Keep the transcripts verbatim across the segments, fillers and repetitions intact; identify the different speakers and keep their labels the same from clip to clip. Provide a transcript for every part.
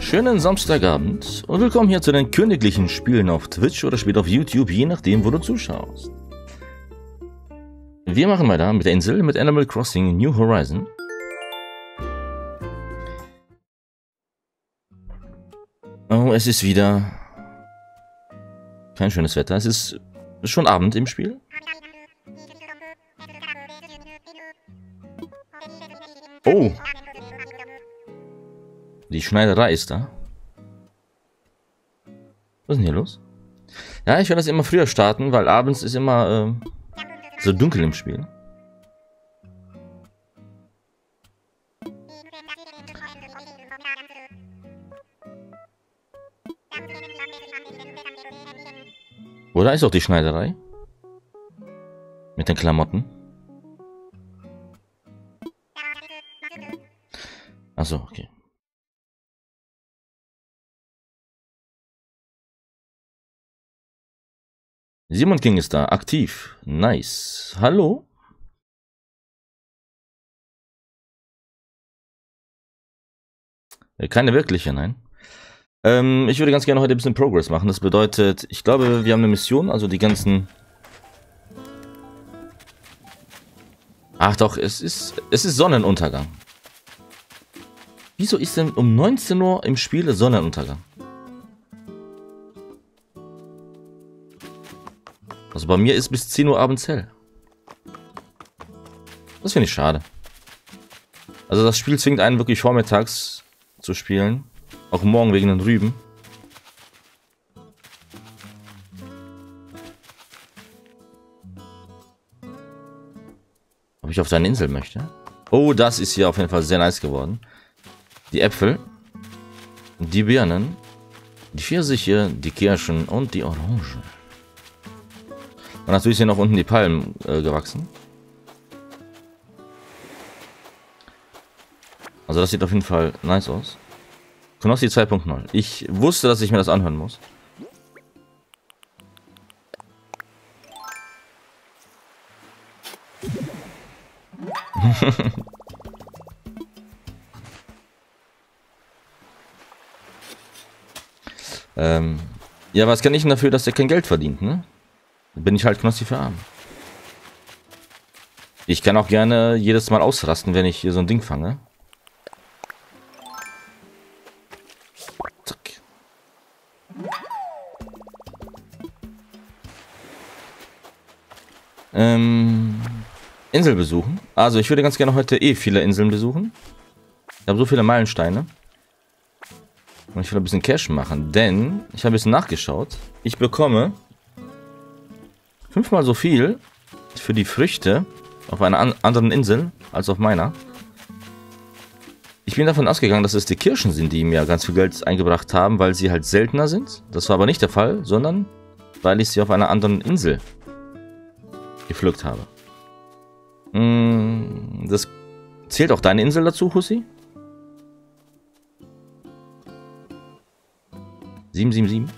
Speaker 1: Schönen Samstagabend und willkommen hier zu den königlichen Spielen auf Twitch oder später auf YouTube, je nachdem, wo du zuschaust. Wir machen weiter mit der Insel, mit Animal Crossing New Horizon. Oh, es ist wieder kein schönes Wetter. Es ist schon Abend im Spiel. Oh! Die Schneiderei ist da. Was ist denn hier los? Ja, ich werde das immer früher starten, weil abends ist immer äh, so dunkel im Spiel. Oder ist auch die Schneiderei? Mit den Klamotten. Achso, okay. Simon King ist da, aktiv. Nice. Hallo? Keine wirkliche, nein. Ähm, ich würde ganz gerne heute ein bisschen Progress machen. Das bedeutet, ich glaube, wir haben eine Mission, also die ganzen... Ach doch, es ist, es ist Sonnenuntergang. Wieso ist denn um neunzehn Uhr im Spiel Sonnenuntergang? Also bei mir ist bis zehn Uhr abends hell. Das finde ich schade. Also das Spiel zwingt einen wirklich vormittags zu spielen. Auch morgen wegen den Rüben. Ob ich auf deine Insel möchte? Oh, das ist hier auf jeden Fall sehr nice geworden. Die Äpfel, die Birnen, die Pfirsiche, die Kirschen und die Orangen. Und natürlich sind auch unten die Palmen äh, gewachsen. Also das sieht auf jeden Fall nice aus. Knossi zwei punkt null. Ich wusste, dass ich mir das anhören muss. ähm, ja, was kann ich denn dafür, dass der kein Geld verdient, ne? Bin ich halt Knossi für arm. Ich kann auch gerne jedes Mal ausrasten, wenn ich hier so ein Ding fange. Zack. Ähm, Insel besuchen. Also ich würde ganz gerne heute eh viele Inseln besuchen. Ich habe so viele Meilensteine. Und ich will ein bisschen Cash machen, denn ich habe ein bisschen nachgeschaut. Ich bekomme fünfmal so viel für die Früchte auf einer an anderen Insel als auf meiner. Ich bin davon ausgegangen, dass es die Kirschen sind, die mir ganz viel Geld eingebracht haben, weil sie halt seltener sind. Das war aber nicht der Fall, sondern weil ich sie auf einer anderen Insel gepflückt habe. Das zählt auch deine Insel dazu, Hussi? sieben sieben sieben.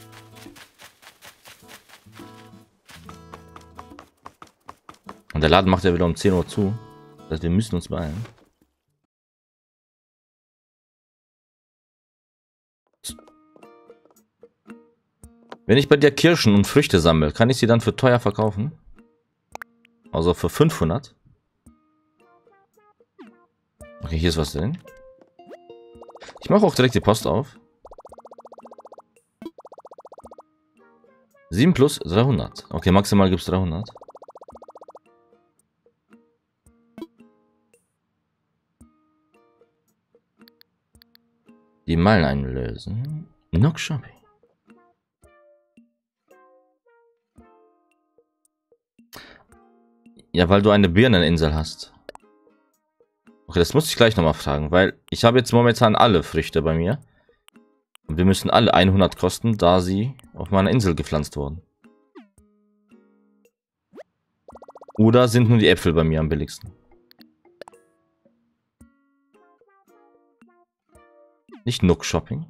Speaker 1: Und der Laden macht ja wieder um zehn Uhr zu. Das heißt, wir müssen uns beeilen. Wenn ich bei dir Kirschen und Früchte sammle, kann ich sie dann für teuer verkaufen? Also für fünfhundert? Okay, hier ist was drin. Ich mache auch direkt die Post auf. sieben plus dreihundert. Okay, maximal gibt es dreihundert. Die Meilen einlösen. Nook Shopping. Ja, weil du eine Birneninsel hast. Okay, das muss ich gleich nochmal fragen, weil ich habe jetzt momentan alle Früchte bei mir. Und wir müssen alle hundert kosten, da sie auf meiner Insel gepflanzt wurden. Oder sind nur die Äpfel bei mir am billigsten? Nicht Nook Shopping.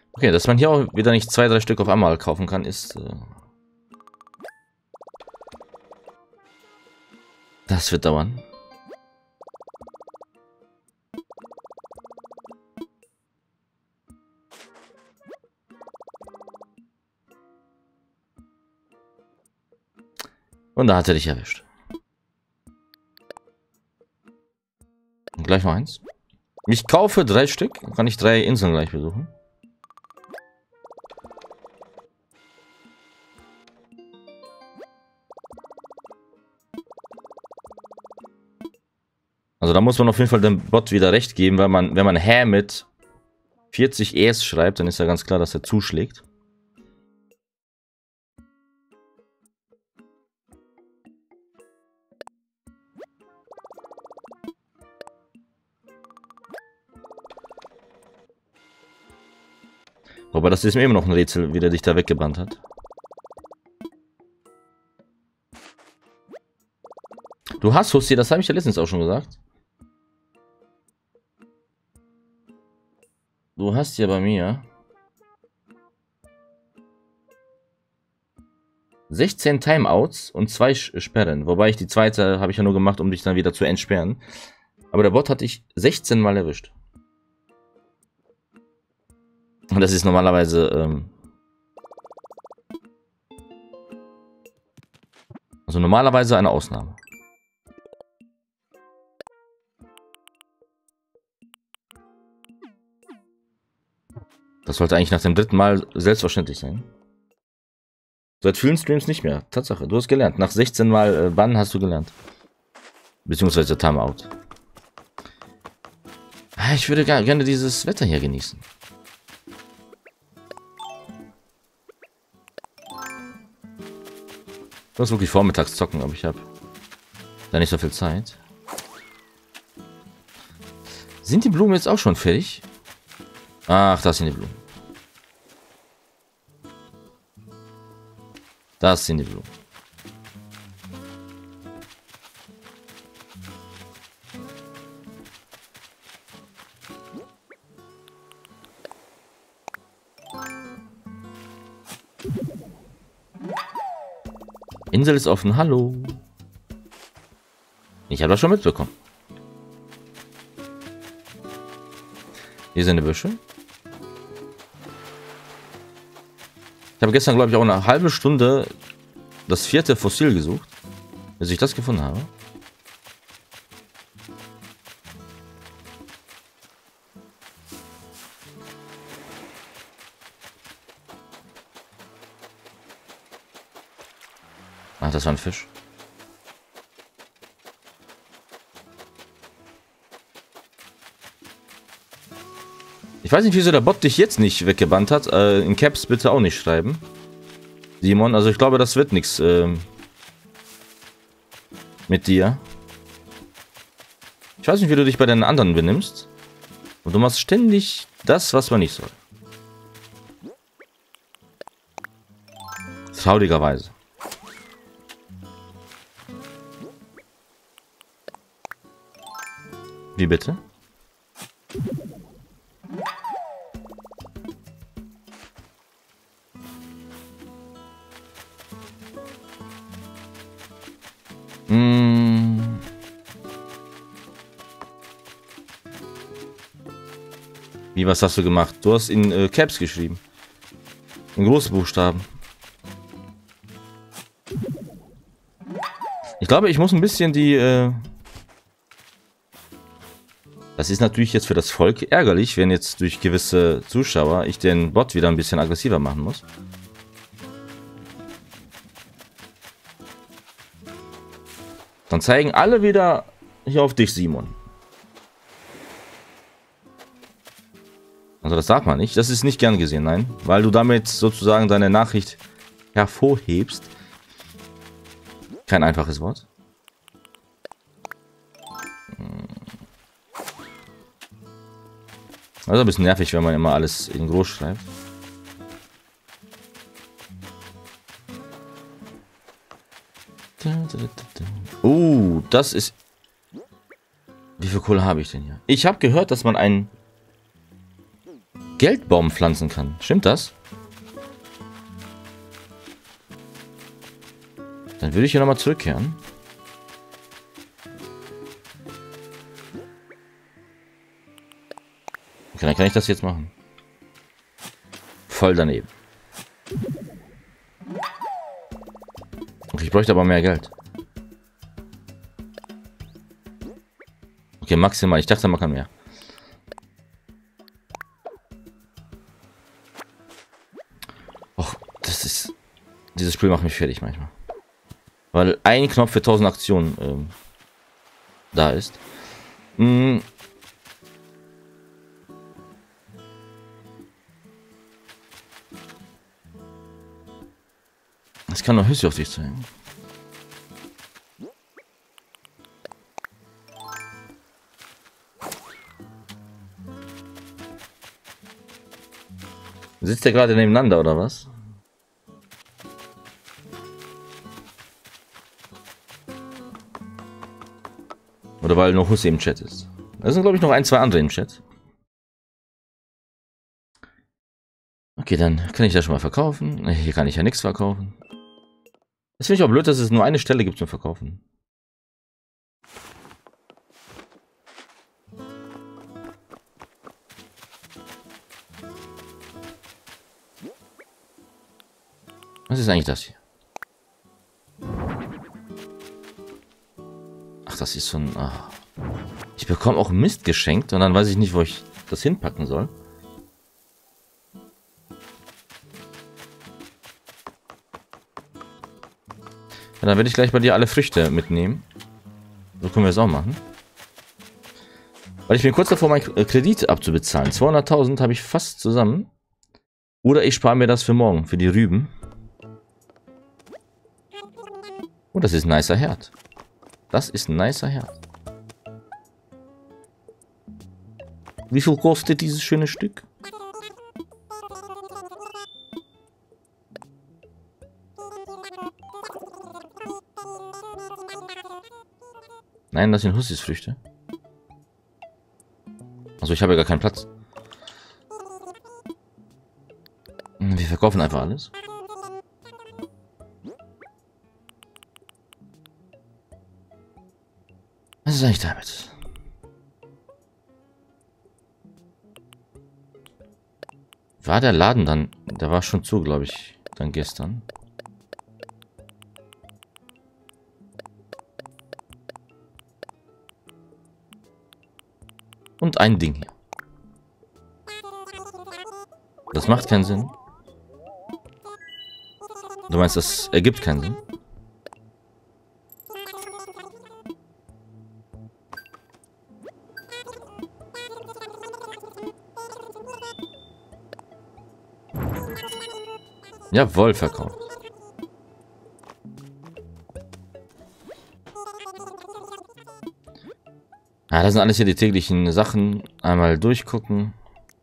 Speaker 1: Okay, dass man hier auch wieder nicht zwei, drei Stück auf einmal kaufen kann, ist... Äh das wird dauern. Und da hat er dich erwischt. Und gleich noch eins. Ich kaufe drei Stück. Kann ich drei Inseln gleich besuchen. Also da muss man auf jeden Fall dem Bot wieder recht geben, weil man, wenn man Hä mit vierzig Es schreibt, dann ist ja ganz klar, dass er zuschlägt. Aber das ist mir immer noch ein Rätsel, wie der dich da weggebannt hat. Du hast Hussi, das habe ich ja letztens auch schon gesagt. Du hast ja bei mir sechzehn Timeouts und zwei Sperren. Wobei ich die zweite habe ich ja nur gemacht, um dich dann wieder zu entsperren. Aber der Bot hat dich sechzehn Mal erwischt. Und das ist normalerweise... Ähm also normalerweise eine Ausnahme. Das sollte eigentlich nach dem dritten Mal selbstverständlich sein. Seit vielen Streams nicht mehr. Tatsache, du hast gelernt. Nach sechzehn Mal äh, Bann hast du gelernt. Beziehungsweise Timeout. Ah, ich würde gar, gerne dieses Wetter hier genießen. Ich muss wirklich vormittags zocken, aber ich habe da nicht so viel Zeit. Sind die Blumen jetzt auch schon fertig? Ach, das sind die Blumen. Das sind die Blumen. Insel ist offen, hallo. Ich habe das schon mitbekommen. Hier sind die Büsche. Ich habe gestern, glaube ich, auch eine halbe Stunde das vierte Fossil gesucht, bis ich das gefunden habe. Ach, das war ein Fisch. Ich weiß nicht, wieso der Bot dich jetzt nicht weggebannt hat. Äh, in Caps bitte auch nicht schreiben. Simon, also ich glaube, das wird nichts ähm, mit dir. Ich weiß nicht, wie du dich bei den anderen benimmst. Und du machst ständig das, was man nicht soll. Traurigerweise. Wie bitte? Mmh. Wie, was hast du gemacht? Du hast in äh, Caps geschrieben. In großen Buchstaben. Ich glaube, ich muss ein bisschen die... Äh das ist natürlich jetzt für das Volk ärgerlich, wenn jetzt durch gewisse Zuschauer ich den Bot wieder ein bisschen aggressiver machen muss. Dann zeigen alle wieder hier auf dich, Simon. Also das sagt man nicht. Das ist nicht gern gesehen, nein. Weil du damit sozusagen deine Nachricht hervorhebst. Kein einfaches Wort. Also ein bisschen nervig, wenn man immer alles in groß schreibt. Uh, das ist... Wie viel Kohle habe ich denn hier? Ich habe gehört, dass man ein Geldbaum pflanzen kann. Stimmt das? Dann würde ich hier nochmal zurückkehren. Okay, dann kann ich das jetzt machen. Voll daneben. Okay, ich bräuchte aber mehr Geld. Okay, maximal. Ich dachte, man kann mehr. Och, das ist... Dieses Spiel macht mich fertig manchmal. Weil ein Knopf für tausend Aktionen ähm, da ist. Hm. Es kann noch Hüsse auf dich zeigen. Sitzt der gerade nebeneinander oder was? Oder weil nur Hussi im Chat ist. Da sind, glaube ich, noch ein, zwei andere im Chat. Okay, dann kann ich das schon mal verkaufen. Hier kann ich ja nichts verkaufen. Das finde ich auch blöd, dass es nur eine Stelle gibt zum Verkaufen. Was ist eigentlich das hier? Ach, das ist so ein... Ach. Ich bekomme auch Mist geschenkt und dann weiß ich nicht, wo ich das hinpacken soll. Ja, dann werde ich gleich bei dir alle Früchte mitnehmen. So können wir es auch machen. Weil ich bin kurz davor, meinen Kredit abzubezahlen. zweihunderttausend habe ich fast zusammen. Oder ich spare mir das für morgen, für die Rüben. Oh, das ist ein nicer Herd. Das ist ein nicer Herd. Wie viel kostet dieses schöne Stück? Nein, das sind Hussis-Früchte. Also ich habe ja gar keinen Platz. Wir verkaufen einfach alles. Was ist eigentlich damit? War der Laden dann... Der war schon zu, glaube ich, dann gestern. Und ein Ding hier. Das macht keinen Sinn. Du meinst, das ergibt keinen Sinn? Jawohl, verkauft. Ja, das sind alles hier die täglichen Sachen. Einmal durchgucken.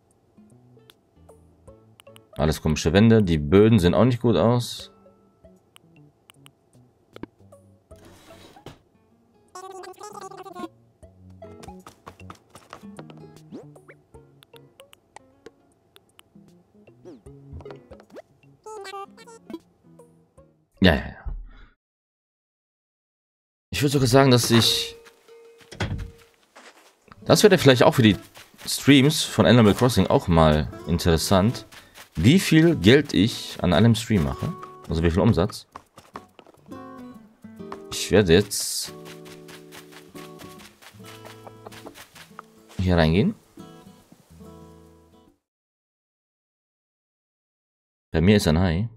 Speaker 1: Alles komische Wände. Die Böden sehen auch nicht gut aus. Ja, ja, ja. Ich würde sogar sagen, dass ich... Das wäre vielleicht auch für die Streams von Animal Crossing auch mal interessant. Wie viel Geld ich an einem Stream mache. Also wie viel Umsatz. Ich werde jetzt... hier reingehen. Bei mir ist ein Hai.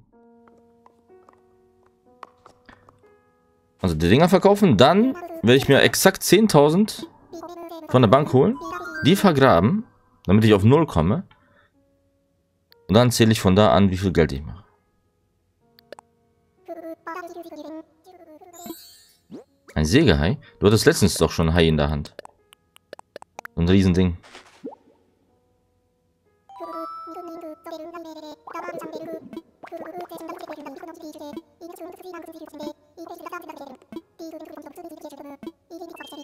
Speaker 1: Also die Dinger verkaufen, dann werde ich mir exakt zehntausend von der Bank holen, die vergraben, damit ich auf null komme. Und dann zähle ich von da an, wie viel Geld ich mache. Ein Sägehai? Du hattest letztens doch schon ein Hai in der Hand. So ein Riesending.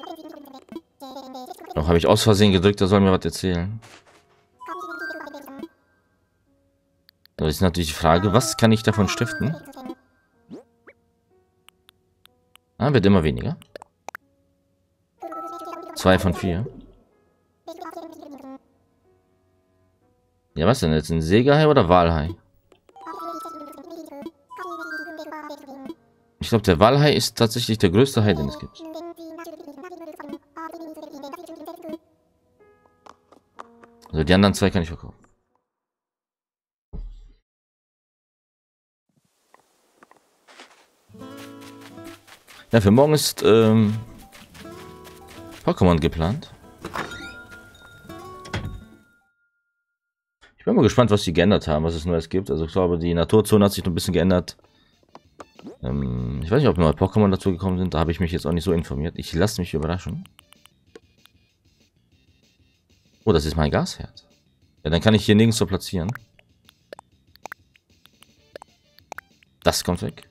Speaker 1: Doch, habe ich aus Versehen gedrückt, da soll mir was erzählen. So, ist natürlich die Frage, was kann ich davon stiften? Ah, wird immer weniger. Zwei von vier. Ja, was denn jetzt? Ein Sägerhai oder Walhai? Ich glaube, der Walhai ist tatsächlich der größte Hai, den es gibt. Also die anderen zwei kann ich verkaufen. Ja, für morgen ist ähm, Pokémon geplant. Ich bin mal gespannt, was sie geändert haben, was es Neues gibt. Also ich glaube, die Naturzone hat sich noch ein bisschen geändert. Ähm, ich weiß nicht, ob neue Pokémon dazu gekommen sind. Da habe ich mich jetzt auch nicht so informiert. Ich lasse mich überraschen. Oh, das ist mein Gasherd. Ja, dann kann ich hier nirgends so platzieren. Das kommt weg.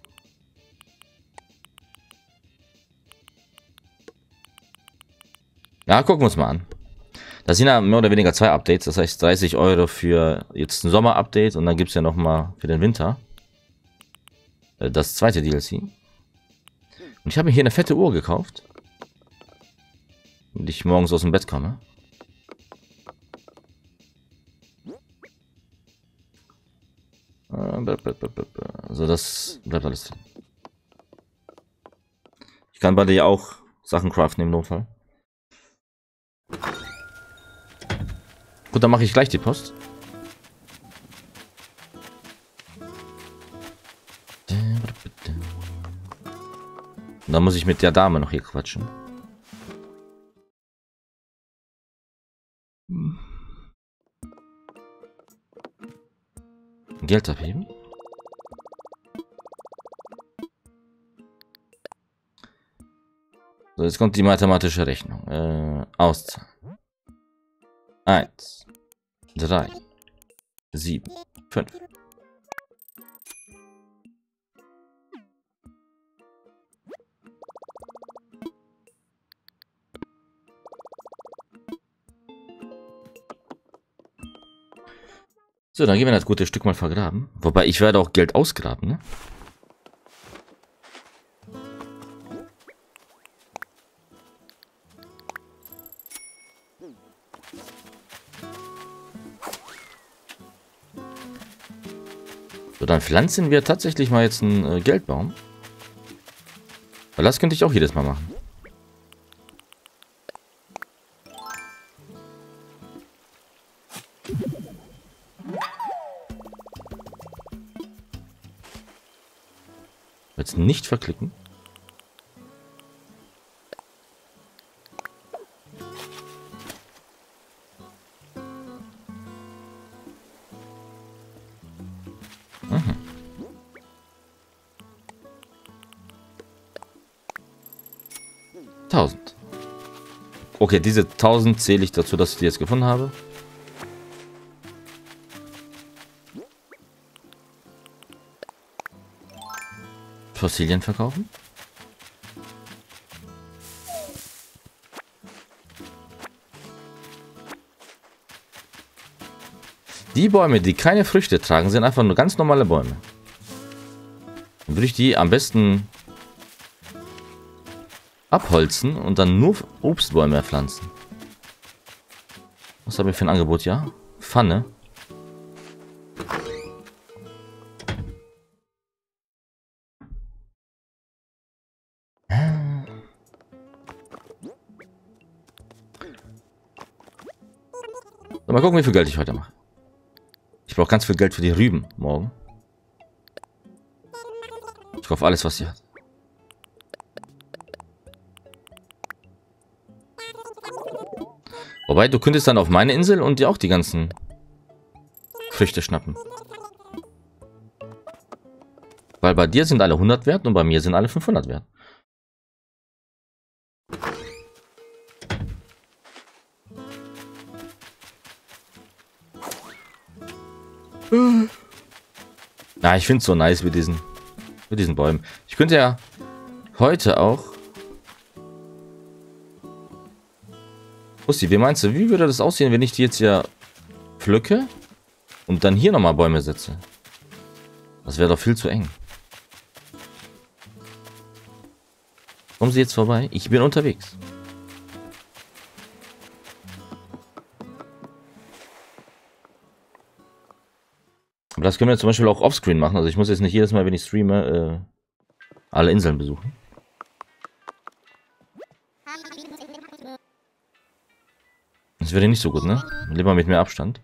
Speaker 1: Ja, gucken wir uns mal an. Das sind ja mehr oder weniger zwei Updates. Das heißt dreißig Euro für jetzt ein Sommer-Update. Und dann gibt es ja nochmal für den Winter das zweite D L C. Und ich habe mir hier eine fette Uhr gekauft. Und ich morgens aus dem Bett komme. Also das bleibt alles drin. Ich kann bei dir auch Sachen craften im Notfall. Gut, dann mache ich gleich die Post. Und dann muss ich mit der Dame noch hier quatschen. Geld abheben. So, jetzt kommt die mathematische Rechnung. Äh, auszahlen. Eins, drei, sieben, fünf. So, dann gehen wir das gute Stück mal vergraben. Wobei, ich werde auch Geld ausgraben, ne? So, dann pflanzen wir tatsächlich mal jetzt einen äh, Geldbaum. Weil das könnte ich auch jedes Mal machen. Jetzt nicht verklicken. Mhm. tausend. Okay, diese tausend zähle ich dazu, dass ich die jetzt gefunden habe. Fossilien verkaufen. Die Bäume, die keine Früchte tragen, sind einfach nur ganz normale Bäume. Dann würde ich die am besten abholzen und dann nur Obstbäume pflanzen. Was habe ich für ein Angebot? Ja? Pfanne. So, mal gucken, wie viel Geld ich heute mache. Ich brauche ganz viel Geld für die Rüben morgen. Ich kaufe alles, was sie hat. Wobei, du könntest dann auf meine Insel und dir auch die ganzen Früchte schnappen. Weil bei dir sind alle hundert wert und bei mir sind alle fünfhundert wert. Na, ich finde es so nice mit diesen, mit diesen Bäumen. Ich könnte ja heute auch... Russi, wie meinst du, wie würde das aussehen, wenn ich die jetzt hier pflücke und dann hier nochmal Bäume setze? Das wäre doch viel zu eng. Kommen Sie jetzt vorbei? Ich bin unterwegs. Aber das können wir zum Beispiel auch offscreen machen. Also ich muss jetzt nicht jedes Mal, wenn ich streame, äh, alle Inseln besuchen. Das wäre nicht so gut, ne? Lieber mit mehr Abstand.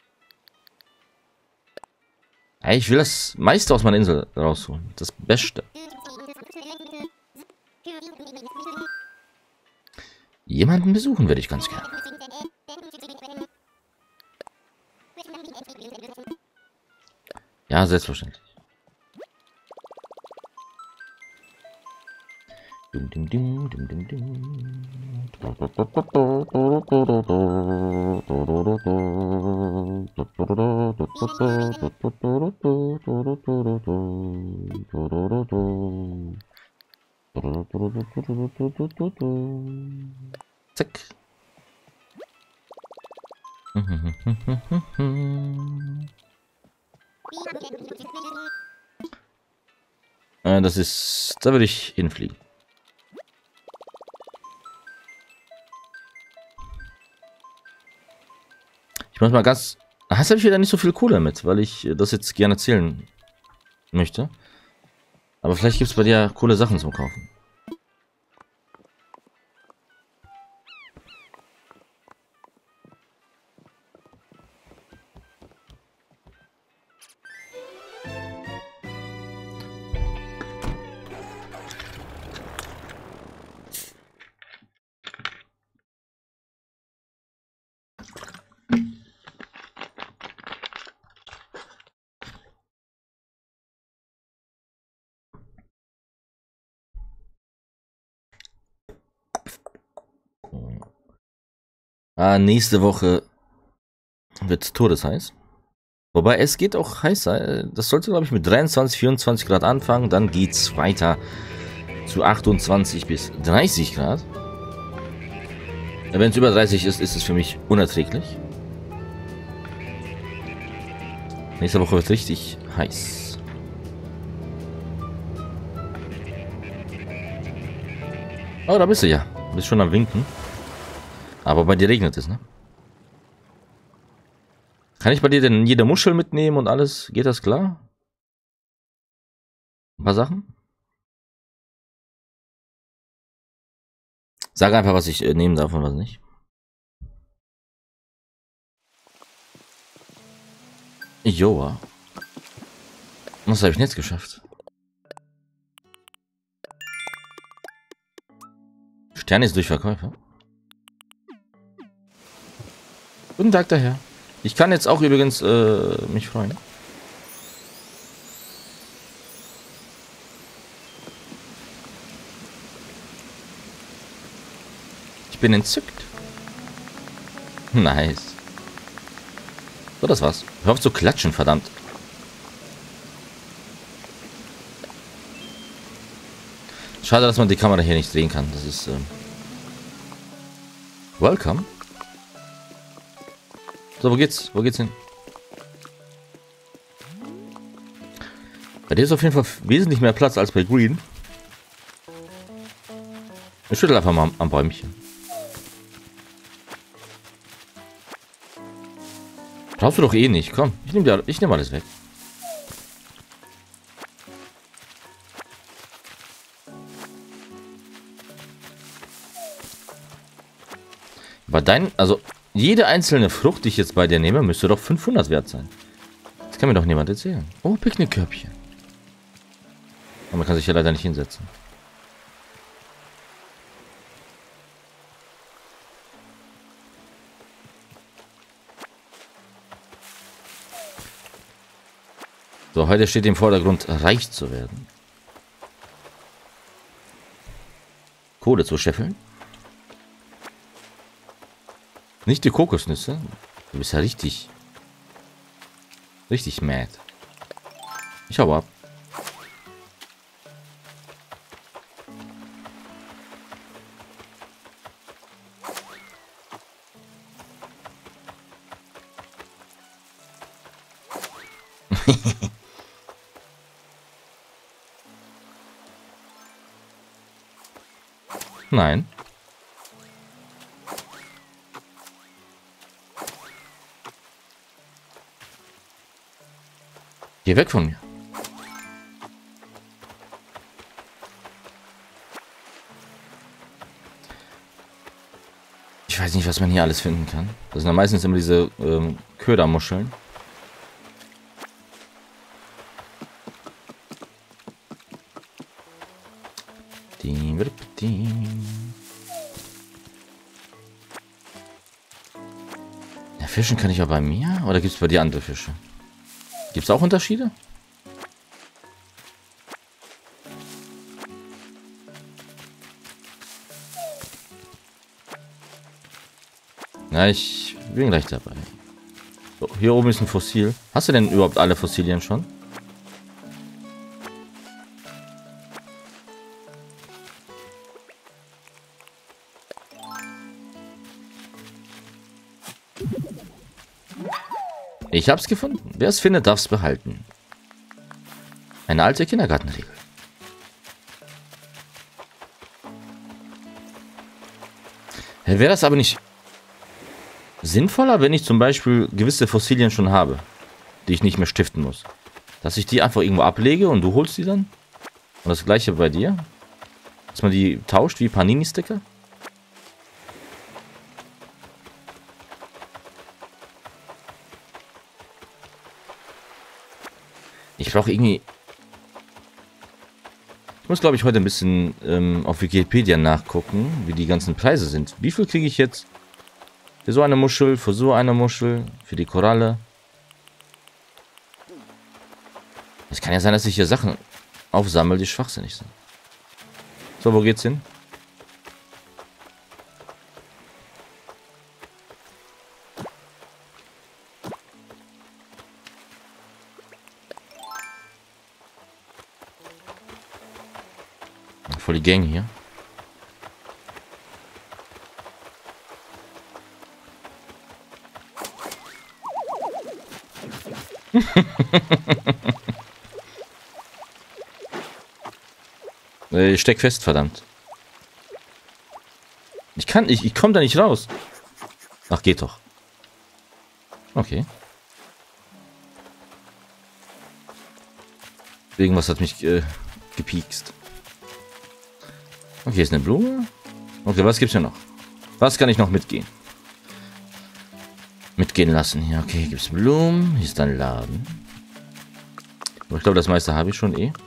Speaker 1: Hey, ich will das meiste aus meiner Insel rausholen. Das Beste. Jemanden besuchen würde ich ganz gerne. Ja, selbstverständlich. Dum, dum, dum, dum, dum, dum. Zack. äh, das ist... Da würde ich hinfliegen. Ich muss mal ganz... Hast habe ich wieder nicht so viel Kohle mit, weil ich das jetzt gerne erzählen möchte. Aber vielleicht gibt es bei dir coole Sachen zum Kaufen. Ah, nächste Woche wird todesheiß. Wobei es geht auch heißer. Das sollte, glaube ich, mit dreiundzwanzig, vierundzwanzig Grad anfangen. Dann geht es weiter zu achtundzwanzig bis dreißig Grad. Wenn es über dreißig ist, ist es für mich unerträglich. Nächste Woche wird richtig heiß. Oh, da bist du ja. Du bist schon am Winken. Aber bei dir regnet es, ne? Kann ich bei dir denn jede Muschel mitnehmen und alles? Geht das klar? Ein paar Sachen? Sag einfach, was ich äh, nehmen darf und was nicht. Joa. Was habe ich denn jetzt geschafft? Stern ist durch Verkäufer. Guten Tag daher. Ich kann jetzt auch übrigens äh, mich freuen. Ich bin entzückt. Nice. So, das war's. Hör auf zu klatschen, verdammt. Schade, dass man die Kamera hier nicht drehen kann. Das ist... Ähm Welcome. So, wo geht's? Wo geht's hin? Bei dir ist auf jeden Fall wesentlich mehr Platz als bei Green. Ich schüttel einfach mal am, am Bäumchen. Brauchst du doch eh nicht. Komm, ich nehme ich nehm alles weg. Bei deinen, also jede einzelne Frucht, die ich jetzt bei dir nehme, müsste doch fünfhundert wert sein. Das kann mir doch niemand erzählen. Oh, Picknickkörbchen. Aber man kann sich ja leider nicht hinsetzen. So, heute steht im Vordergrund, reich zu werden. Kohle zu scheffeln. Nicht die Kokosnüsse. Du bist ja richtig... Richtig mad. Ich hau ab. Nein. Geh weg von mir. Ich weiß nicht, was man hier alles finden kann. Das sind ja meistens immer diese ähm, Ködermuscheln. Ja, fischen kann ich auch bei mir? Oder gibt es bei dir andere Fische? Gibt es auch Unterschiede? Na, ich bin gleich dabei. So, hier oben ist ein Fossil. Hast du denn überhaupt alle Fossilien schon? Ich hab's gefunden. Wer es findet, darf's behalten. Eine alte Kindergartenregel. Wäre das aber nicht sinnvoller, wenn ich zum Beispiel gewisse Fossilien schon habe, die ich nicht mehr stiften muss? Dass ich die einfach irgendwo ablege und du holst die dann? Und das gleiche bei dir? Dass man die tauscht wie Panini-Sticker? Ich brauche irgendwie... Ich muss, glaube ich, heute ein bisschen ähm, auf Wikipedia nachgucken, wie die ganzen Preise sind. Wie viel kriege ich jetzt für so eine Muschel, für so eine Muschel, für die Koralle? Es kann ja sein, dass ich hier Sachen aufsammle, die schwachsinnig sind. So, wo geht's hin? Voll die Gang hier. Ich steck fest, verdammt. Ich kann, ich, ich komme da nicht raus. Ach, geht doch. Okay. Irgendwas hat mich äh, gepiekst. Okay, ist eine Blume. Okay, was gibt's hier noch? Was kann ich noch mitgehen? Mitgehen lassen. Hier, okay, hier gibt's Blumen. Hier ist ein Laden. Aber ich glaube, das meiste habe ich schon eh.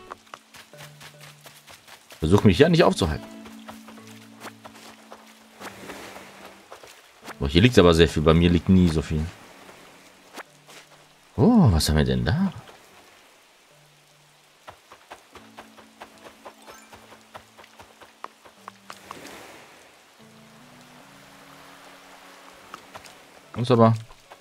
Speaker 1: Versuche mich ja nicht aufzuhalten. Oh, hier liegt aber sehr viel. Bei mir liegt nie so viel. Oh, was haben wir denn da? Ist aber...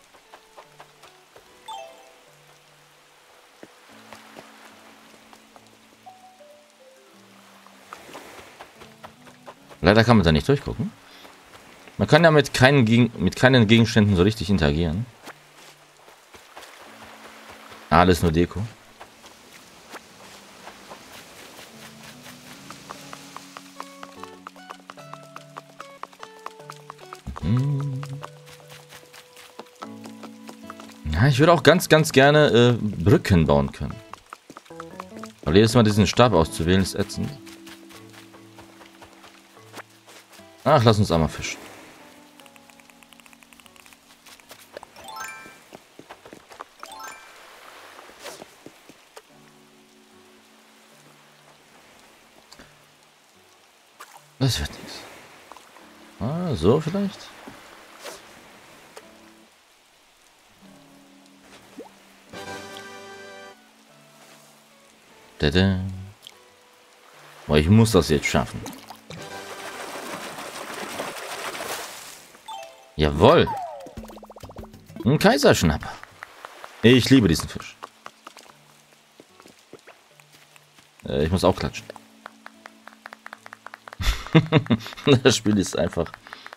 Speaker 1: Leider kann man da nicht durchgucken. Man kann ja mit keinen, Gegen mit keinen Gegenständen so richtig interagieren. Alles nur Deko. Mhm. Ja, ich würde auch ganz, ganz gerne äh, Brücken bauen können. Weil jedes Mal diesen Stab auszuwählen ist ätzend. Ach, lass uns einmal fischen. Das wird nichts. Ah, so vielleicht? Tada. Aber ich muss das jetzt schaffen. Jawohl. Ein Kaiserschnapper. Ich liebe diesen Fisch. Äh, ich muss auch klatschen. Das Spiel ist einfach...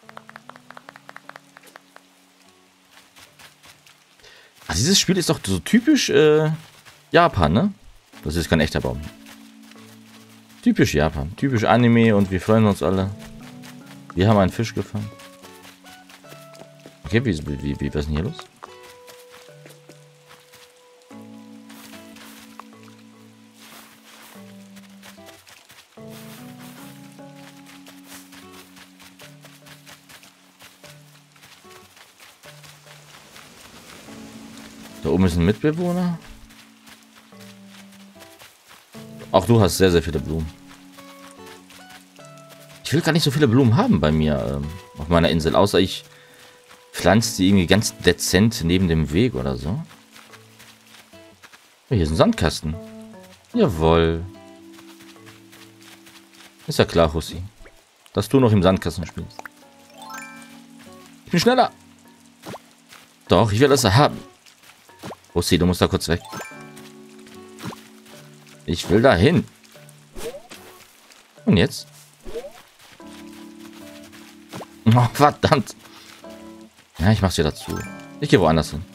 Speaker 1: Ach, dieses Spiel ist doch so typisch äh, Japan, ne? Das ist kein echter Baum. Typisch Japan. Typisch Anime und wir freuen uns alle. Wir haben einen Fisch gefangen. Okay, wie, wie, wie, was ist denn hier los? Da oben ist ein Mitbewohner. Auch du hast sehr, sehr viele Blumen. Ich will gar nicht so viele Blumen haben bei mir ähm, auf meiner Insel, außer ich pflanze die irgendwie ganz dezent neben dem Weg oder so. Oh, hier ist ein Sandkasten. Jawohl. Ist ja klar, Hussi, dass du noch im Sandkasten spielst. Ich bin schneller. Doch, ich will das haben. Hussi, du musst da kurz weg. Ich will da hin. Und jetzt? Oh, verdammt. Ja, ich mach's dir dazu. Ich gehe woanders hin.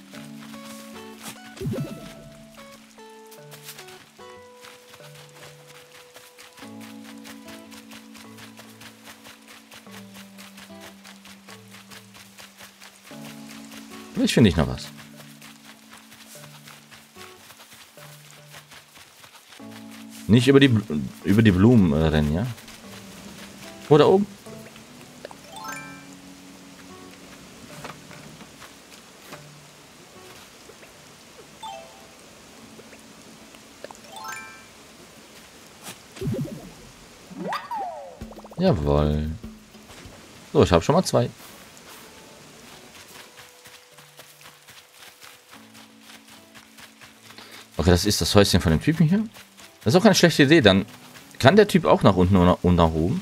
Speaker 1: Ich finde nicht noch was. Nicht über die Bl über die Blumen äh, rennen, ja? Oder oben? Jawohl. So, ich habe schon mal zwei. Okay, das ist das Häuschen von dem Typen hier. Das ist auch keine schlechte Idee. Dann kann der Typ auch nach unten und nach oben.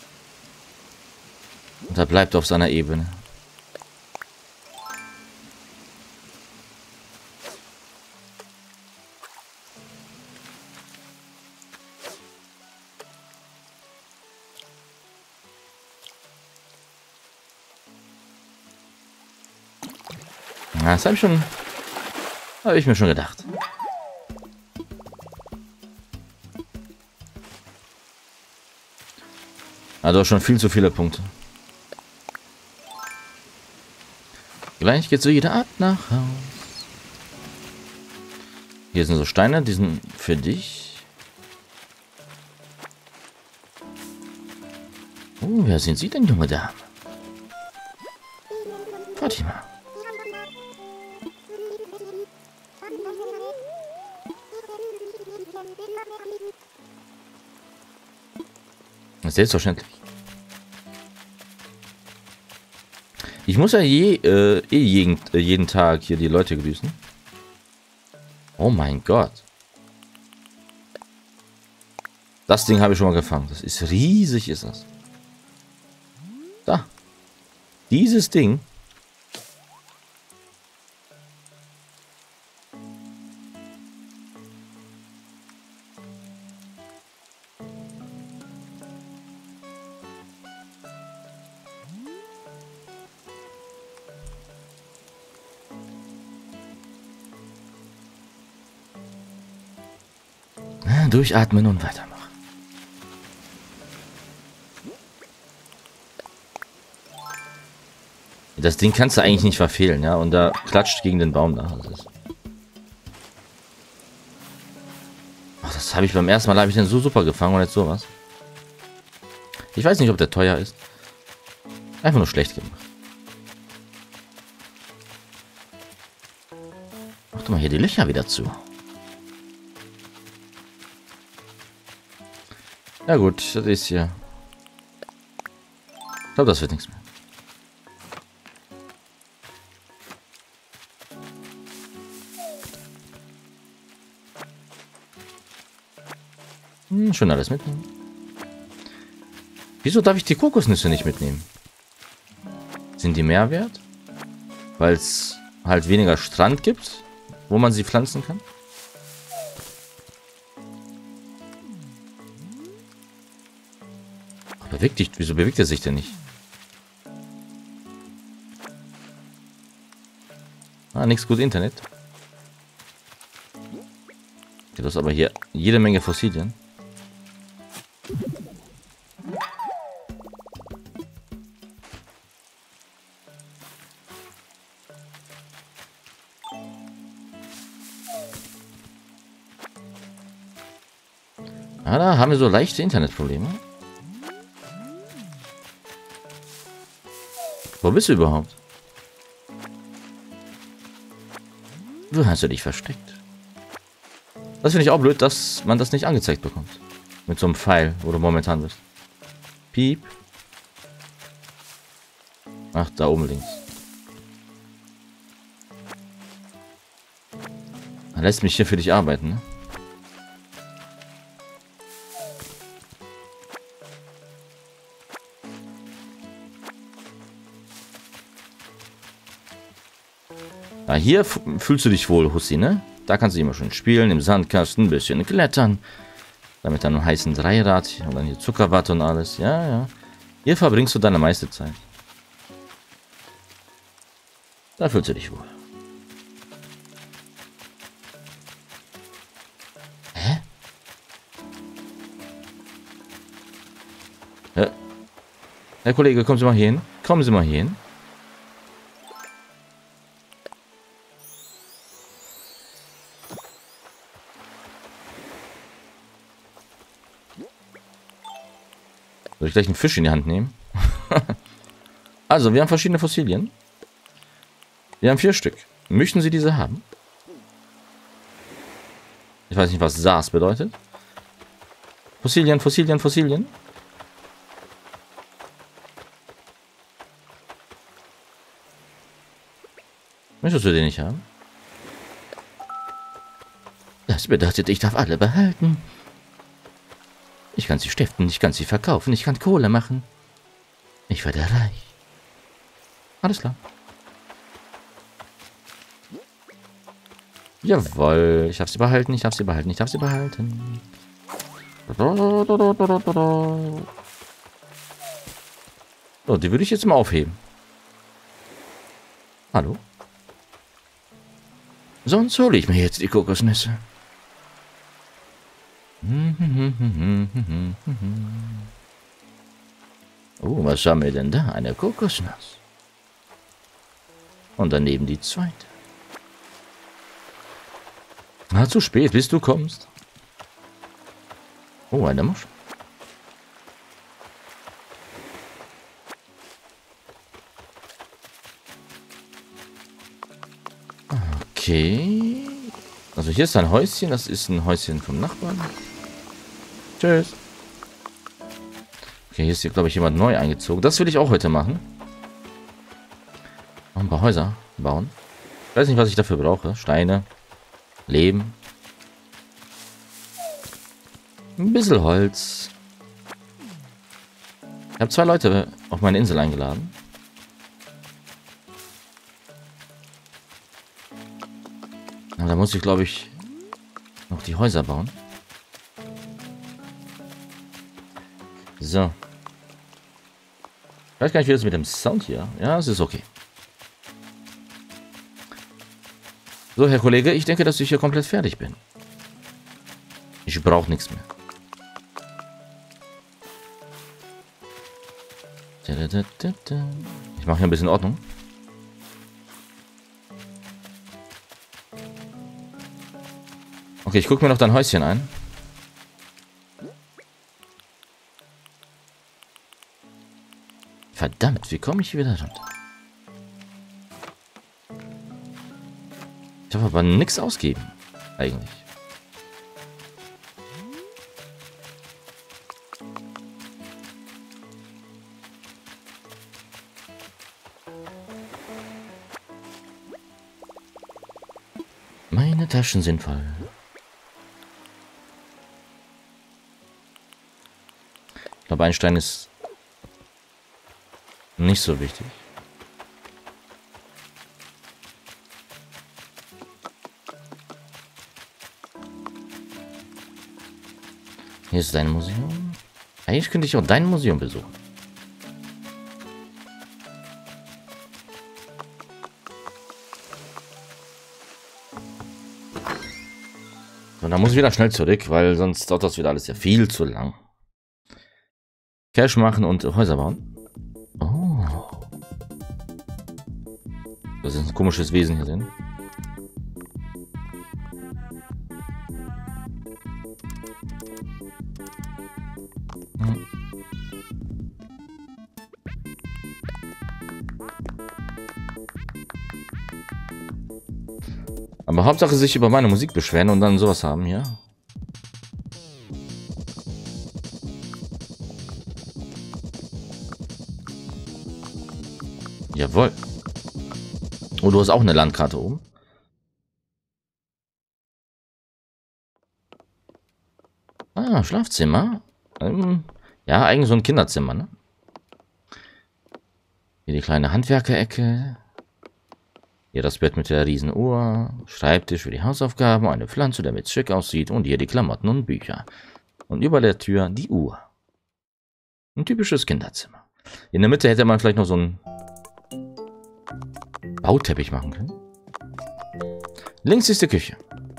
Speaker 1: Und er bleibt auf seiner Ebene. Ja, das habe ich schon... Habe ich mir schon gedacht. Also schon viel zu viele Punkte. Gleich geht so jeder ab nach Haus. Hier sind so Steine, die sind für dich. Oh, wer sind Sie denn, junge Dame? Fatima. Selbstverständlich. Ich muss ja je, äh, eh jeden, äh, jeden Tag hier die Leute grüßen. Oh mein Gott. Das Ding habe ich schon mal gefangen. Das ist riesig, ist das. Da. Dieses Ding. Durchatmen und weitermachen. Das Ding kannst du eigentlich nicht verfehlen, ja? Und da klatscht gegen den Baum da. Das, Ach, das habe ich beim ersten Mal, habe ich den so super gefangen und jetzt sowas. Ich weiß nicht, ob der teuer ist. Einfach nur schlecht gemacht. Mach doch mal hier die Löcher wieder zu. Ja gut, das ist hier. Ich glaube, das wird nichts mehr. Hm, schon alles mitnehmen. Wieso darf ich die Kokosnüsse nicht mitnehmen? Sind die mehr wert? Weil es halt weniger Strand gibt, wo man sie pflanzen kann? Bewegt dich, wieso bewegt er sich denn nicht? Ah, nichts gut Internet. Okay, das ist aber hier jede Menge Fossilien. Ja, da haben wir so leichte Internetprobleme. Wo bist du überhaupt? Wo hast du dich versteckt? Das finde ich auch blöd, dass man das nicht angezeigt bekommt. Mit so einem Pfeil, wo du momentan bist. Piep. Ach, da oben links. Er lässt mich hier für dich arbeiten, ne? Ja, hier fühlst du dich wohl, Hussi, ne? Da kannst du immer schön spielen, im Sandkasten, ein bisschen klettern. Damit dann einen heißen Dreirad und dann hier Zuckerwatte und alles. Ja, ja. Hier verbringst du deine meiste Zeit. Da fühlst du dich wohl. Hä? Ja. Herr Kollege, kommen Sie mal hier hin. Kommen Sie mal hier hin. Soll ich gleich einen Fisch in die Hand nehmen? Also, wir haben verschiedene Fossilien. Wir haben vier Stück. Möchten Sie diese haben? Ich weiß nicht, was S A S bedeutet. Fossilien, Fossilien, Fossilien. Möchtest du den nicht haben? Das bedeutet, ich darf alle behalten. Ich kann sie stiften, ich kann sie verkaufen, ich kann Kohle machen. Ich werde reich. Alles klar. Jawohl, ich darf sie behalten, ich darf sie behalten, ich darf sie behalten. So, die würde ich jetzt mal aufheben. Hallo? Sonst hole ich mir jetzt die Kokosnüsse. Oh, was haben wir denn da? Eine Kokosnuss. Und daneben die zweite. Na, zu spät, bis du kommst. Oh, eine Muschel. Okay. Also hier ist ein Häuschen, das ist ein Häuschen vom Nachbarn. Tschüss. Okay, hier ist hier, glaube ich, jemand neu eingezogen. Das will ich auch heute machen. Noch ein paar Häuser bauen. Ich weiß nicht, was ich dafür brauche. Steine. Leben. Ein bisschen Holz. Ich habe zwei Leute auf meine Insel eingeladen. Aber da muss ich, glaube ich, noch die Häuser bauen. So. Ich weiß gar nicht, wie das mit dem Sound hier. Ja, es ist okay. So, Herr Kollege, ich denke, dass ich hier komplett fertig bin. Ich brauche nichts mehr. Ich mache hier ein bisschen Ordnung. Okay, ich gucke mir noch dein Häuschen ein. Verdammt, wie komme ich hier wieder runter? Ich darf aber nichts ausgeben, eigentlich. Meine Taschen sind voll. Ich glaube, ein Stein ist nicht so wichtig. Hier ist dein Museum. Eigentlich könnte ich auch dein Museum besuchen. So, dann muss ich wieder schnell zurück, weil sonst dauert das wieder alles ja viel zu lang. Cash machen und Häuser bauen. Oh. Das ist ein komisches Wesen hier drin. Aber Hauptsache sich über meine Musik beschweren und dann sowas haben, ja. Jawohl. Oh, du hast auch eine Landkarte oben. Ah, Schlafzimmer. Ähm, ja, eigentlich so ein Kinderzimmer, ne? Hier die kleine Handwerkerecke. Hier das Bett mit der riesen Uhr. Schreibtisch für die Hausaufgaben. Eine Pflanze, damit es schick aussieht. Und hier die Klamotten und Bücher. Und über der Tür die Uhr. Ein typisches Kinderzimmer. In der Mitte hätte man vielleicht noch so einen Bauteppich machen können. Links ist die Küche.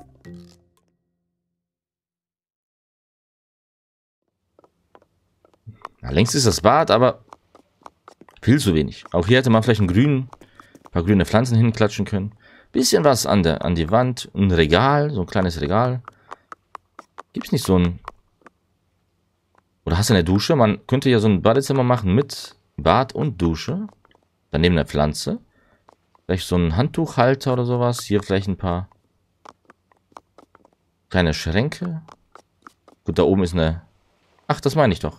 Speaker 1: Na, links ist das Bad, aber viel zu wenig. Auch hier hätte man vielleicht einen grünen, ein paar grüne Pflanzen hinklatschen können. Bisschen was an, der, an die Wand. Ein Regal, so ein kleines Regal. Gibt es nicht so ein... Oder hast du eine Dusche? Man könnte ja so ein Badezimmer machen mit Bad und Dusche. Daneben eine Pflanze. Vielleicht so ein Handtuchhalter oder sowas. Hier vielleicht ein paar kleine Schränke. Gut, da oben ist eine... Ach, das meine ich doch.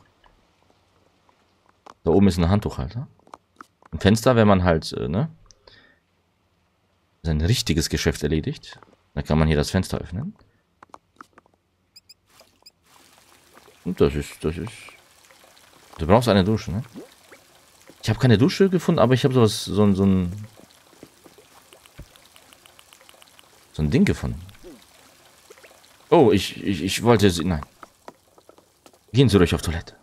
Speaker 1: Da oben ist ein Handtuchhalter. Ein Fenster, wenn man halt, äh, ne? sein richtiges Geschäft erledigt. Dann kann man hier das Fenster öffnen. Und das ist, das ist... Du brauchst eine Dusche, ne? Ich habe keine Dusche gefunden, aber ich habe sowas, so ein, so ein... So ein Ding gefunden. Oh, ich, ich, ich wollte sie... Nein. Gehen Sie ruhig auf Toilette.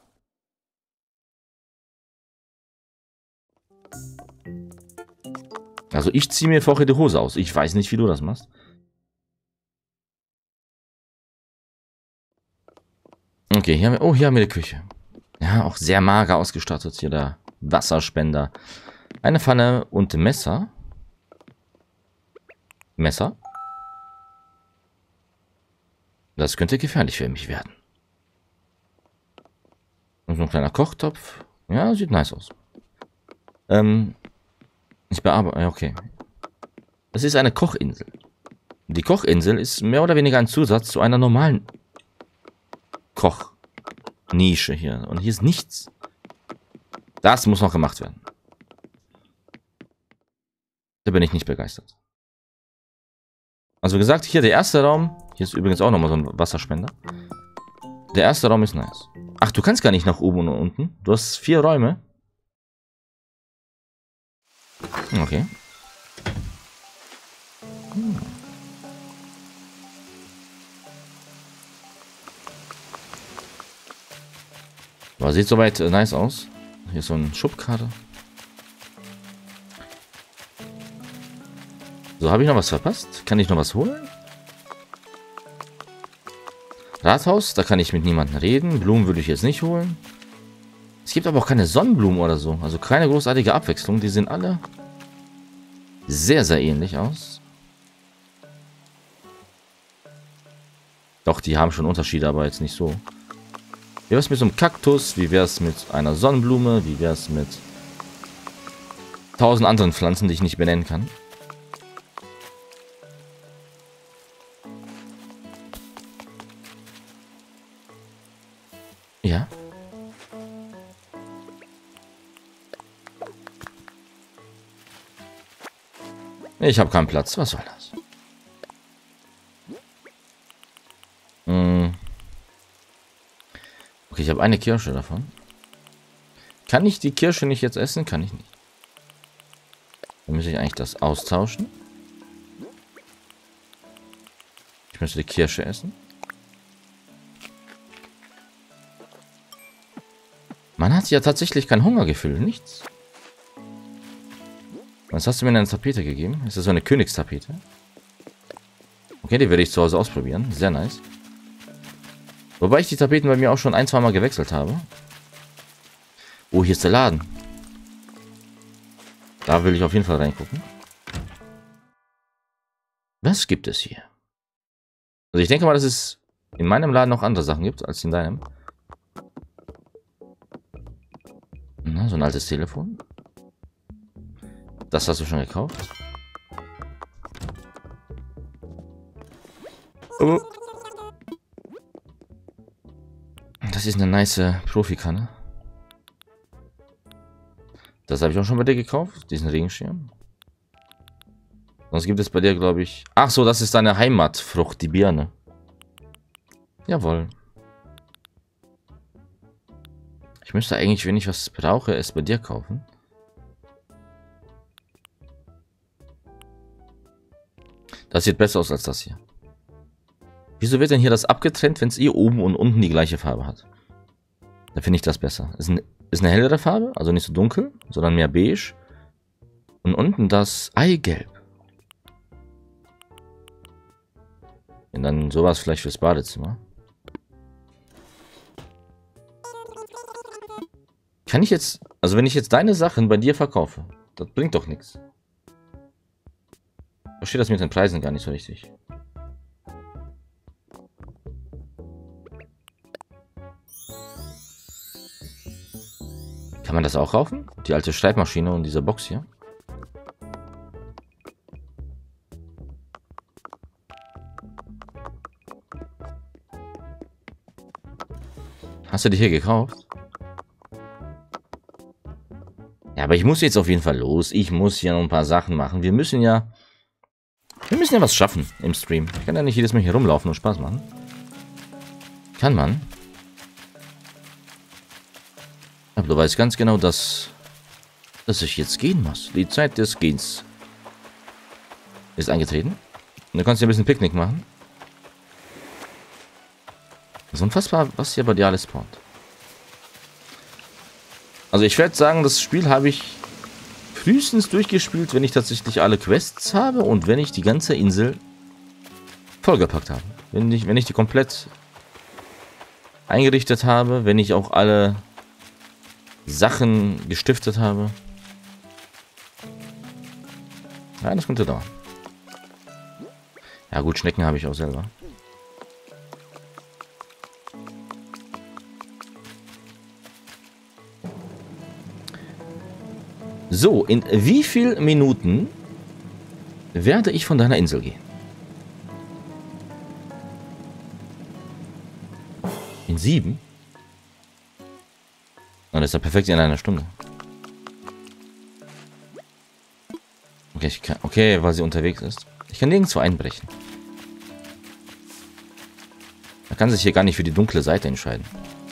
Speaker 1: Also ich ziehe mir vorher die Hose aus. Ich weiß nicht, wie du das machst. Okay, hier haben wir... Oh, hier haben wir die Küche. Ja, auch sehr mager ausgestattet. Hier der Wasserspender. Eine Pfanne und Messer. Messer. Das könnte gefährlich für mich werden. Und so ein kleiner Kochtopf. Ja, sieht nice aus. Ähm... Ich bearbeite... Okay. Das ist eine Kochinsel. Die Kochinsel ist mehr oder weniger ein Zusatz zu einer normalen Kochnische hier. Und hier ist nichts. Das muss noch gemacht werden. Da bin ich nicht begeistert. Also wie gesagt, hier der erste Raum. Hier ist übrigens auch nochmal so ein Wasserspender. Der erste Raum ist nice. Ach, du kannst gar nicht nach oben und unten. Du hast vier Räume. Okay. Hm. Aber sieht soweit äh, nice aus. Hier ist so ein Schubkarre. So, habe ich noch was verpasst? Kann ich noch was holen? Rathaus, da kann ich mit niemandem reden. Blumen würde ich jetzt nicht holen. Es gibt aber auch keine Sonnenblumen oder so. Also keine großartige Abwechslung. Die sehen alle sehr, sehr ähnlich aus. Doch, die haben schon Unterschiede, aber jetzt nicht so. Wie wäre es mit so einem Kaktus? Wie wäre es mit einer Sonnenblume? Wie wäre es mit tausend anderen Pflanzen, die ich nicht benennen kann? Ja. Ich habe keinen Platz. Was soll das? Hm. Okay, ich habe eine Kirsche davon. Kann ich die Kirsche nicht jetzt essen? Kann ich nicht. Dann muss ich eigentlich das austauschen. Ich möchte die Kirsche essen. Man hat ja tatsächlich kein Hungergefühl. Nichts. Was hast du mir eine Tapete gegeben? Ist das so eine Königstapete? Okay, die werde ich zu Hause ausprobieren. Sehr nice. Wobei ich die Tapeten bei mir auch schon ein, zwei Mal gewechselt habe. Oh, hier ist der Laden. Da will ich auf jeden Fall reingucken. Was gibt es hier? Also ich denke mal, dass es in meinem Laden noch andere Sachen gibt, als in deinem. Na, so ein altes Telefon. Das hast du schon gekauft. Oh. Das ist eine nice Profikanne. Das habe ich auch schon bei dir gekauft, diesen Regenschirm. Sonst gibt es bei dir, glaube ich... Ach so, das ist deine Heimatfrucht, die Birne. Jawohl. Ich müsste eigentlich, wenn ich was brauche, es bei dir kaufen. Das sieht besser aus als das hier. Wieso wird denn hier das abgetrennt, wenn es eh oben und unten die gleiche Farbe hat? Da finde ich das besser. Ist, ein, ist eine hellere Farbe, also nicht so dunkel, sondern mehr beige. Und unten das Eigelb. Und dann sowas vielleicht fürs Badezimmer. Kann ich jetzt, also wenn ich jetzt deine Sachen bei dir verkaufe, das bringt doch nichts. Ich verstehe das mit den Preisen gar nicht so richtig. Kann man das auch kaufen? Die alte Schreibmaschine und diese Box hier. Hast du die hier gekauft? Ja, aber ich muss jetzt auf jeden Fall los. Ich muss hier noch ein paar Sachen machen. Wir müssen ja... Wir müssen ja was schaffen im Stream. Ich kann ja nicht jedes Mal hier rumlaufen und Spaß machen. Kann man. Aber du weißt ganz genau, dass... dass ich jetzt gehen muss. Die Zeit des Gehens ist eingetreten. Und du kannst ja ein bisschen Picknick machen. Das ist unfassbar, was hier bei dir alles spawnt. Also ich werde sagen, das Spiel habe ich frühestens durchgespielt, wenn ich tatsächlich alle Quests habe und wenn ich die ganze Insel vollgepackt habe. Wenn ich, wenn ich die komplett eingerichtet habe, wenn ich auch alle Sachen gestiftet habe. Ja, das könnte dauern. Ja gut, Schnecken habe ich auch selber. So, in wie vielen Minuten werde ich von deiner Insel gehen? In sieben? Oh, das ist ja perfekt in einer Stunde. Okay, ich kann, okay, weil sie unterwegs ist. Ich kann nirgendwo einbrechen. Man kann sich hier gar nicht für die dunkle Seite entscheiden.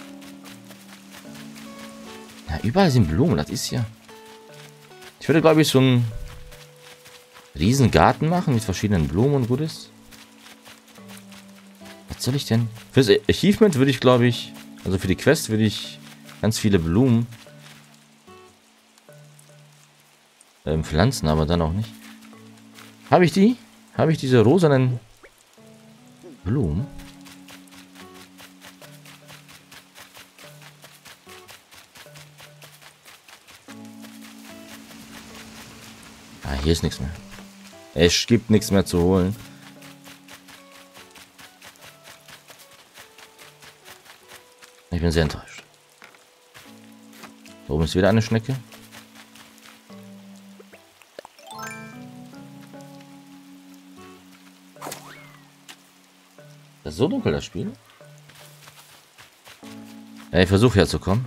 Speaker 1: Ja, überall sind Blumen, das ist ja... Ich würde, glaube ich, so einen riesen Garten machen mit verschiedenen Blumen und Gutes. Was soll ich denn? Fürs Achievement würde ich, glaube ich, also für die Quest würde ich ganz viele Blumen ähm, pflanzen, aber dann auch nicht. Habe ich die? Habe ich diese rosanen Blumen? Ah, hier ist nichts mehr. Es gibt nichts mehr zu holen. Ich bin sehr enttäuscht. Da oben ist wieder eine Schnecke. Das ist so dunkel, das Spiel. Ja, ich versuche herzukommen.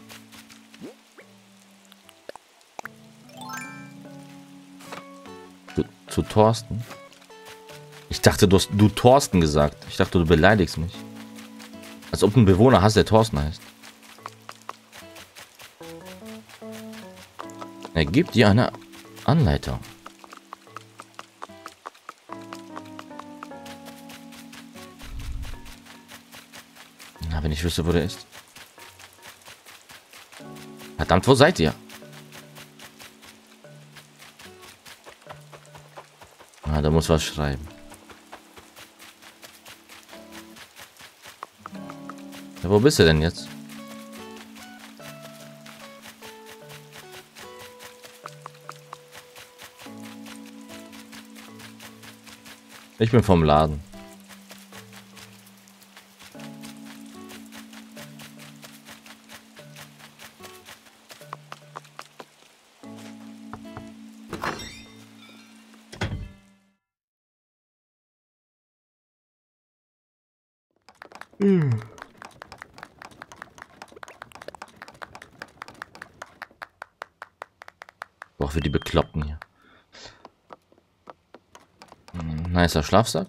Speaker 1: Du, zu Thorsten. Ich dachte, du hast du Thorsten gesagt. Ich dachte, du beleidigst mich. Als ob du einen Bewohner hast, der Thorsten heißt. Er gibt dir eine Anleitung. Na, wenn ich wüsste, wo der ist. Verdammt, wo seid ihr? Ah, da muss was schreiben. Ja, wo bist du denn jetzt? Ich bin vom Laden. Boah, für die Bekloppten hier. Nicer Schlafsack.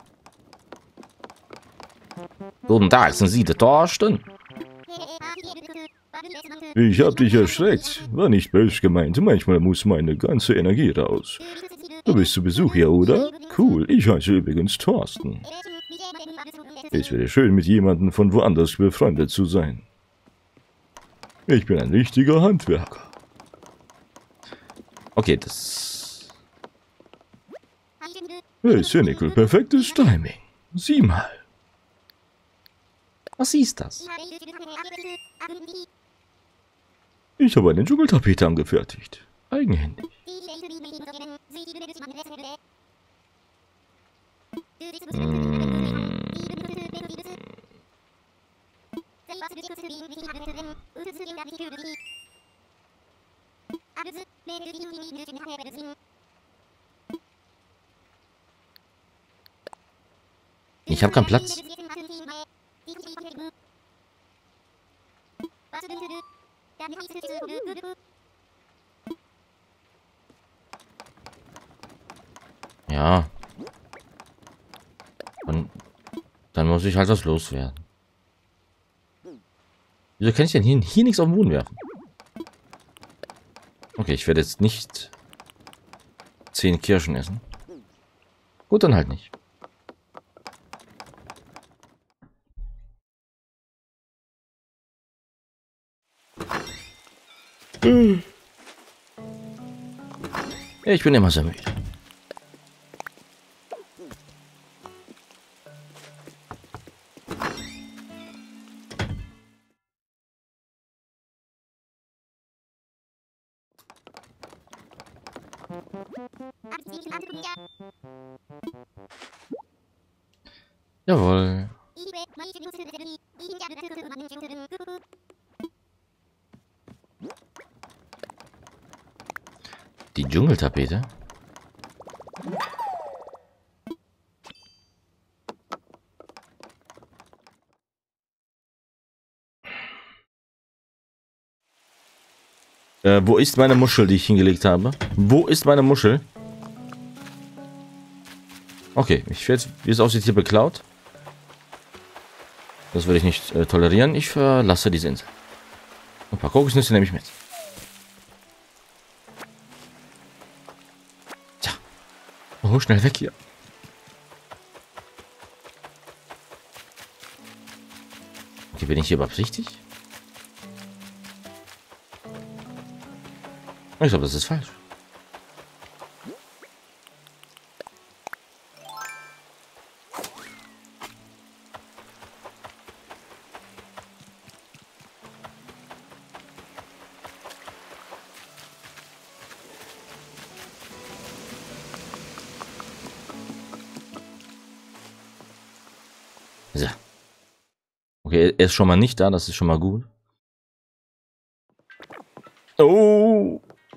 Speaker 1: Guten Tag, sind Sie der Thorsten?
Speaker 2: Ich hab dich erschreckt. War nicht böse gemeint. Manchmal muss meine ganze Energie raus. Du bist zu Besuch hier, oder? Cool, ich heiße übrigens Thorsten. Es wäre schön, mit jemandem von woanders befreundet zu sein. Ich bin ein richtiger Handwerker.
Speaker 1: Okay, das...
Speaker 2: Hey, Cynical, perfektes Timing. Sieh mal.
Speaker 1: Was ist das?
Speaker 2: Ich habe eine Dschungeltapete angefertigt. Eigenhändig.
Speaker 1: Hm. Ich habe keinen Platz. Ja. Und dann muss ich halt was loswerden. Wieso kann ich denn hier, hier nichts auf den Boden werfen? Okay, ich werde jetzt nicht zehn Kirschen essen. Gut, dann halt nicht. Ich bin immer sehr müde. Jawohl. Die Dschungeltapete? Äh, wo ist meine Muschel, die ich hingelegt habe? Wo ist meine Muschel? Okay, ich werde, wie es aussieht, hier beklaut. Das würde ich nicht äh, tolerieren. Ich verlasse diese Insel. Ein paar Kokosnüsse nehme ich mit. Tja. Oh, schnell weg hier. Okay, bin ich hier beabsichtigt? Ich glaube, das ist falsch. So. Okay, er ist schon mal nicht da, das ist schon mal gut. Oh!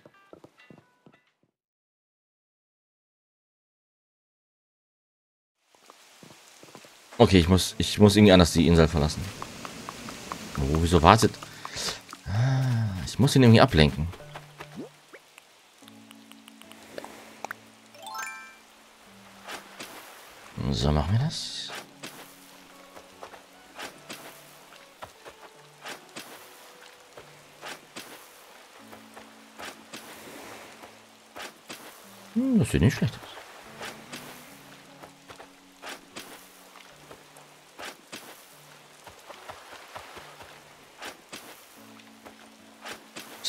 Speaker 1: Okay, ich muss, ich muss irgendwie anders die Insel verlassen. Oh, wieso wartet? Ah, ich muss ihn irgendwie ablenken. So, machen wir das. Hm, das sieht nicht schlecht aus. So.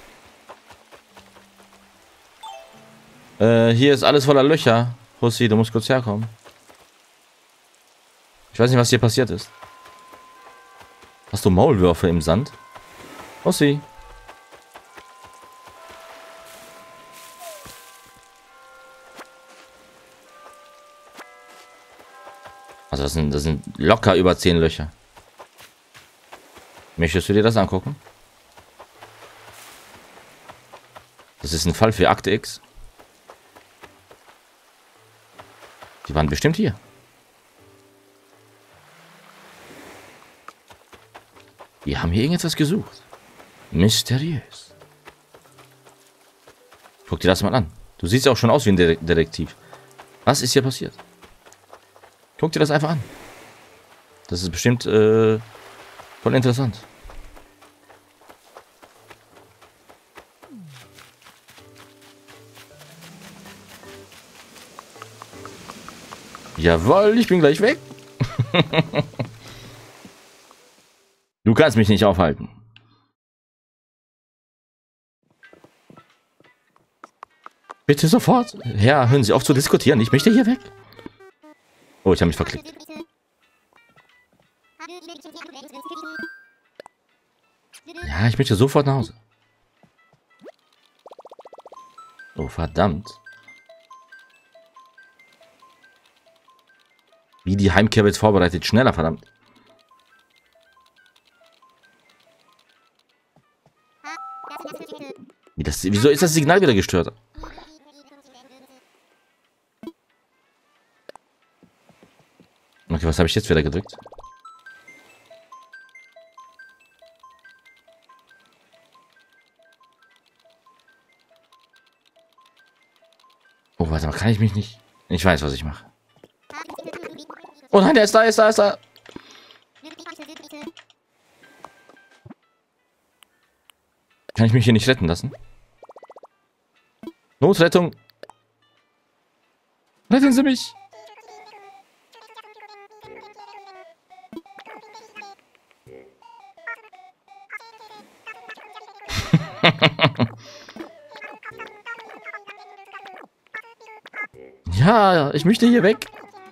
Speaker 1: Äh, hier ist alles voller Löcher. Hussi, du musst kurz herkommen. Ich weiß nicht, was hier passiert ist. Hast du Maulwürfe im Sand? Hussi. Also das sind, das sind locker über zehn Löcher. Möchtest du dir das angucken? Das ist ein Fall für Akte X. Die waren bestimmt hier. Wir haben hier irgendetwas gesucht. Mysteriös. Guck dir das mal an. Du siehst ja auch schon aus wie ein De Detektiv. Was ist hier passiert? Guck dir das einfach an. Das ist bestimmt äh, voll interessant. Jawohl, ich bin gleich weg. Du kannst mich nicht aufhalten. Bitte sofort. Herr, hören Sie auf zu diskutieren. Ich möchte hier weg. Oh, ich habe mich verklickt. Ja, ich möchte sofort nach Hause. Oh, verdammt. Wie die Heimkehr wird vorbereitet. Schneller, verdammt. Wie das, wieso ist das Signal wieder gestört? Okay, was habe ich jetzt wieder gedrückt? Oh, warte mal, kann ich mich nicht... Ich weiß, was ich mache. Oh nein, der ist da, ist da, ist da. Kann ich mich hier nicht retten lassen? Notrettung. Retten Sie mich. Ja, ich möchte hier weg.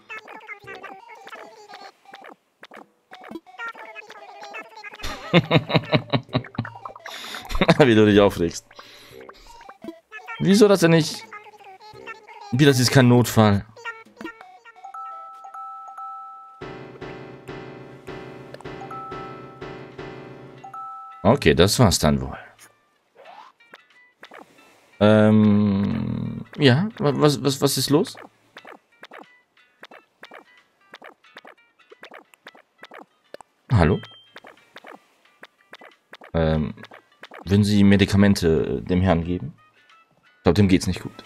Speaker 1: Wie du dich aufregst. Wieso das denn nicht? Wie, das ist kein Notfall. Okay, das war's dann wohl. Ähm, ja, was, was, was ist los? Hallo? Ähm, würden Sie Medikamente dem Herrn geben? Ich glaube, dem geht's nicht gut.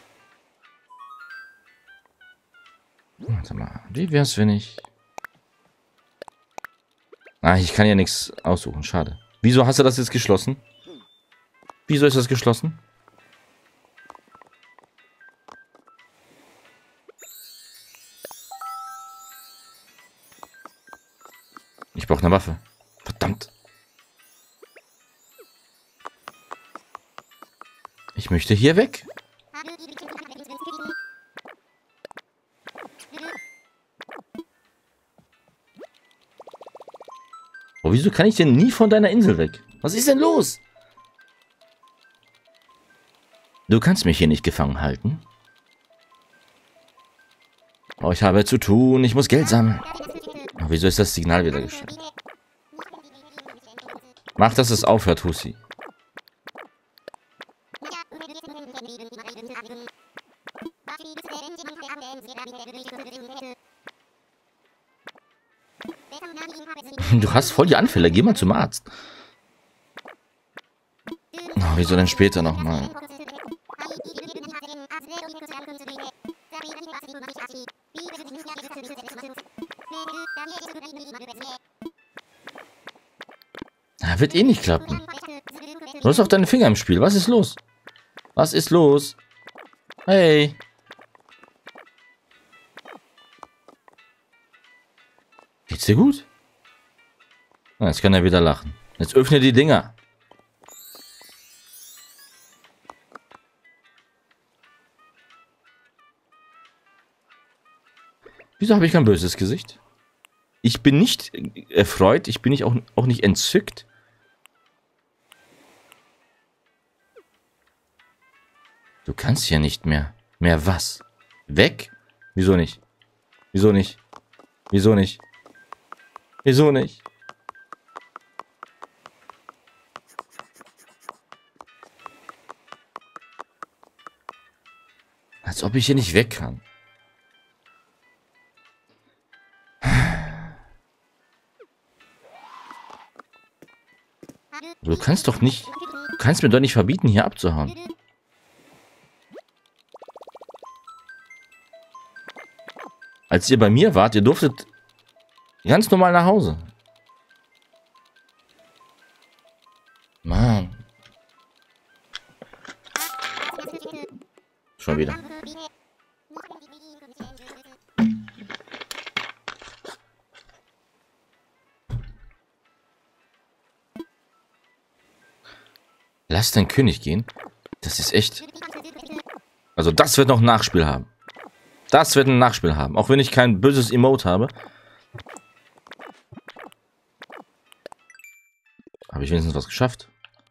Speaker 1: Warte mal, wie wär's, wenn ich... Ah, ich kann ja nichts aussuchen, schade. Wieso hast du das jetzt geschlossen? Wieso ist das geschlossen? Ich brauche eine Waffe. Verdammt. Ich möchte hier weg. Oh, wieso kann ich denn nie von deiner Insel weg? Was ist denn los? Du kannst mich hier nicht gefangen halten. Oh, ich habe zu tun. Ich muss Geld sammeln. Oh, wieso ist das Signal wieder gestellt? Mach, dass es aufhört, Hussi. Du hast voll die Anfälle. Geh mal zum Arzt. Oh, wieso denn später nochmal? Ja, wird eh nicht klappen. Du hast auch deine Finger im Spiel. Was ist los? Was ist los? Hey. Geht's dir gut? Na, jetzt kann er wieder lachen. Jetzt öffne die Dinger. Wieso habe ich kein böses Gesicht? Ich bin nicht erfreut, ich bin nicht auch, auch nicht entzückt. Du kannst ja nicht mehr. Mehr was? Weg? Wieso nicht? Wieso nicht? Wieso nicht? Wieso nicht? Als ob ich hier nicht weg kann. Du kannst doch nicht... Du kannst mir doch nicht verbieten, hier abzuhauen. Als ihr bei mir wart, ihr durftet ganz normal nach Hause. Mann. Schon wieder. Lass dein König gehen. Das ist echt... Also das wird noch ein Nachspiel haben. Das wird ein Nachspiel haben. Auch wenn ich kein böses Emote habe. Habe ich wenigstens was geschafft.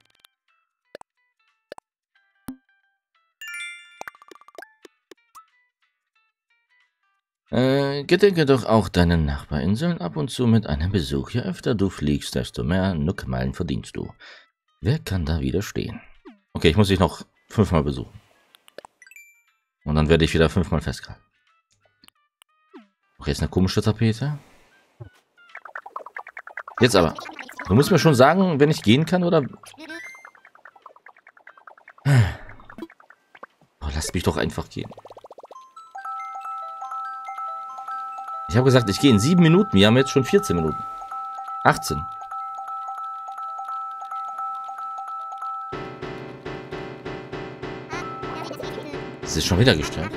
Speaker 1: Äh, gedenke doch auch deinen Nachbarinseln ab und zu mit einem Besuch. Je öfter du fliegst, desto mehr Nuckmeilen verdienst du. Wer kann da widerstehen? Okay, ich muss dich noch fünfmal besuchen. Und dann werde ich wieder fünfmal festgehalten. Okay, ist eine komische Tapete. Jetzt aber. Du musst mir schon sagen, wenn ich gehen kann, oder... Oh, lass mich doch einfach gehen. Ich habe gesagt, ich gehe in sieben Minuten. Wir haben jetzt schon vierzehn Minuten. achtzehn. Es ist schon wieder gestört.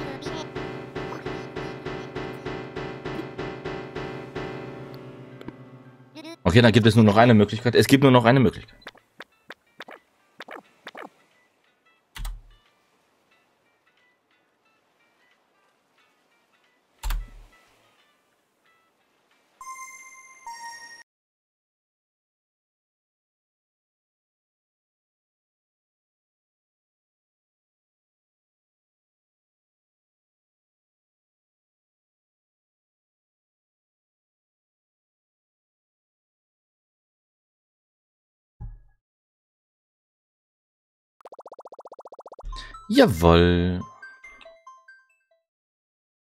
Speaker 1: Okay, dann gibt es nur noch eine Möglichkeit. Es gibt nur noch eine Möglichkeit. Jawohl.